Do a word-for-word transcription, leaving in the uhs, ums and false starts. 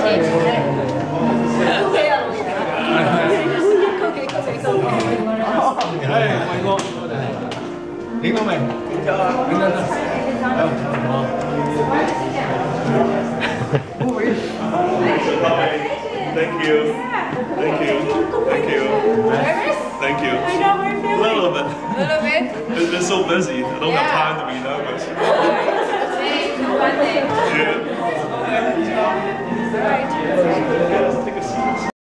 Tiếng của mình. Thank you. Thank you. Thank you. Thank you. I know we're feeling. A little bit. A little bit? It's been so busy. I don't have time to be nervous. Today's a fun day. Yeah. All right.